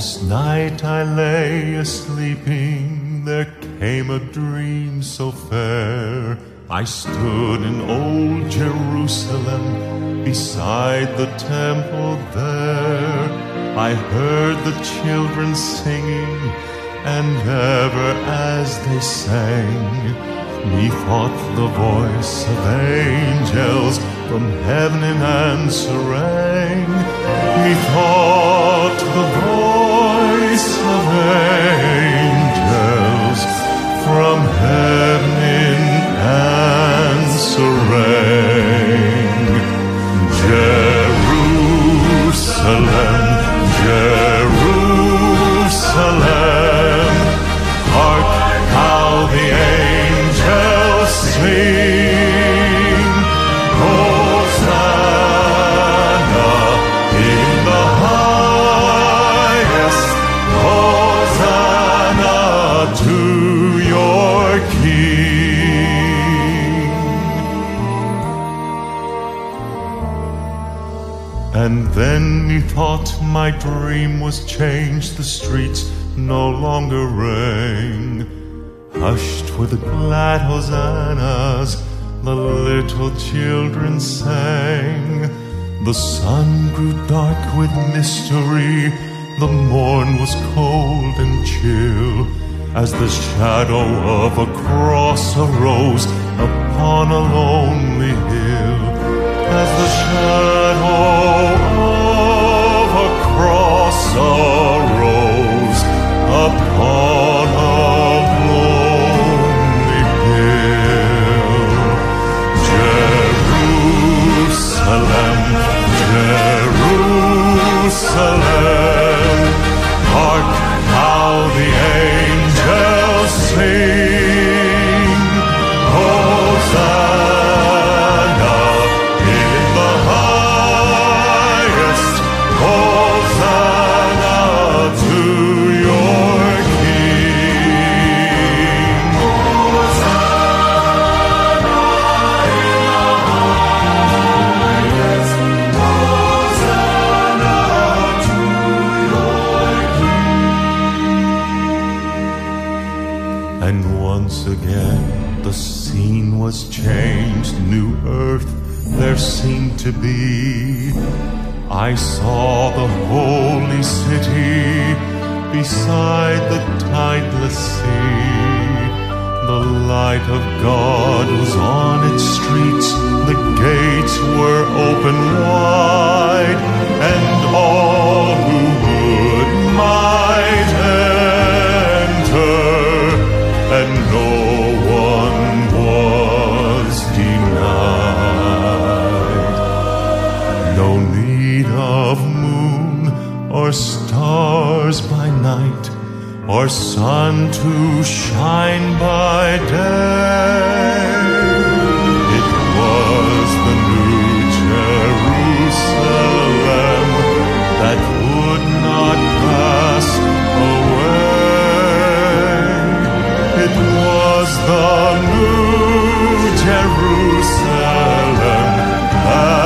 Last night I lay a-sleeping, there came a dream so fair. I stood in old Jerusalem, beside the temple there. I heard the children singing, and ever as they sang, methought the voice of angels from heaven in answer rang. Methought the voice of angels from heaven in answer rang. Jerusalem, Jerusalem, hark how the angels sing. Hosanna in the highest, Hosanna to your King. And then methought my dream was changed, the streets no longer rang. Hushed were the glad hosannas, the little children sang. The sun grew dark with mystery, the morn was cold and chill, as the shadow of a cross arose upon a lonely hill. As the shadow of a cross arose upon a lonely hill. Jerusalem, Jerusalem, hark how the angels sing. Hosanna in the highest, Hosanna to your King. Hosanna in the highest, Hosanna to your King. And once again the scene was changed, new earth there seemed to be. I saw the holy city beside the tideless sea. The light of God was on its streets, the gates were open wide, and all who would might enter, and no one was denied. No need of moon or stars by night, or sun to shine by day. It was the new Jerusalem that would not pass away. It was the new Jerusalem